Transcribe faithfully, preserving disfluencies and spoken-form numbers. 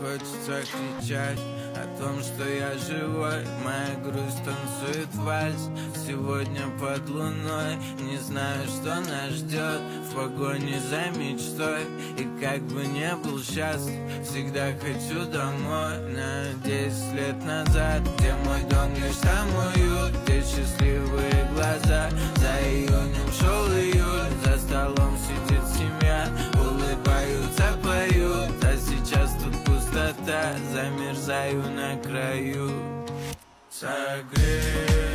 хочется кричать о том, что я живой. Моя грусть танцует вальс сегодня под луной. Не знаю, что нас ждет в погоне за мечтой. И как бы не был счастлив, всегда хочу домой. На десять лет назад, где мой дом, лишь там уют, где счастливые глаза. За июнем шел июль, за столом сидит семья, улыбаются, поют. А сейчас тут пустота, замерзаю на краю. Согрей